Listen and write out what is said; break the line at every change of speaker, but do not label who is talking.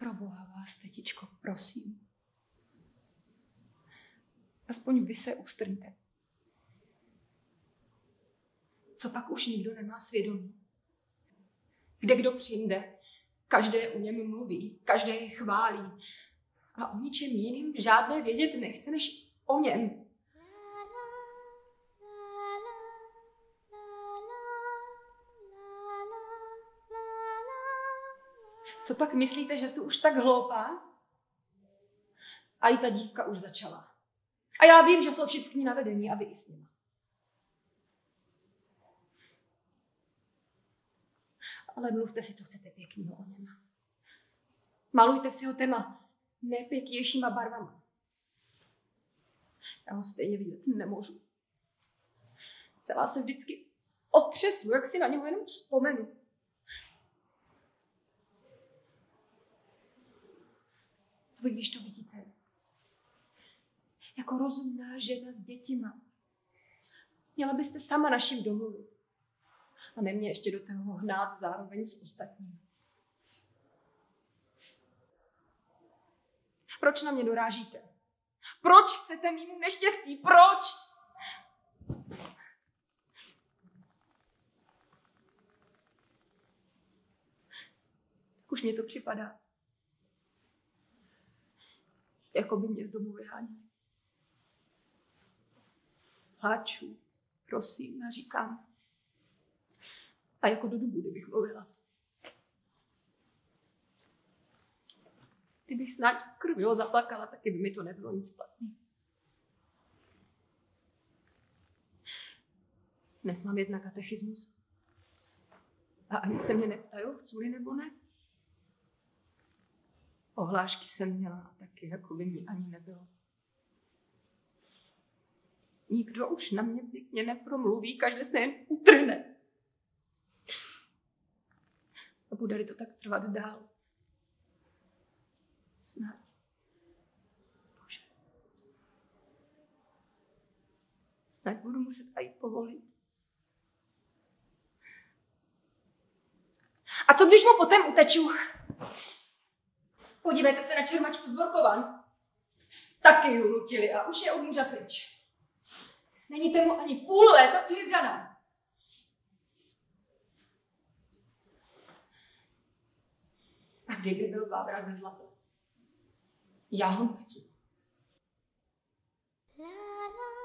Proboha vás, tetičko, prosím. Aspoň vy se ustrňte. Co pak už nikdo nemá svědomí? Kde kdo přijde, každé o něm mluví, každé je chválí. A o ničem jiným žádné vědět nechce, než o něm. Co pak myslíte, že jsou už tak hloupá? A i ta dívka už začala. A já vím, že jsou všichni navedení a vy i s nima. Ale mluvte si, co chcete pěkného o něm. Malujte si ho těma nejpěknějšíma barvama. Já ho stejně vidět nemůžu. Celá se vždycky otřesu, jak si na něho jenom vzpomenu. Vy, když to vidíte, jako rozumná žena s dětima, měla byste sama našim domluvit. A ne mě ještě do toho hnát zároveň s ostatními. Proč na mě dorážíte? Proč chcete mému neštěstí? Proč? Už mě to připadá, jako by mě z domu vyhánili. Pláču, prosím, naříkám. A jako do dubu, kdybych mluvila. Kdybych snad krvilo zaplakala, taky by mi to nebylo nic platný. Dnes mám jedna katechismus. A ani se mě neptají, chci-li nebo ne. Ohlášky jsem měla taky, jako by mě ani nebylo. Nikdo už na mě pěkně nepromluví, každý se jen utrhne. A bude-li to tak trvat dál? Snad. Bože. Snad budu muset aj povolit. A co když mu potom uteču? Podívejte se na čermačku z Borkovan. Taky ji nutili a už je od muža pryč. Není tomu ani půl léta, co je daná. A kdyby byl Vávra ze zlata? Já ho nechci.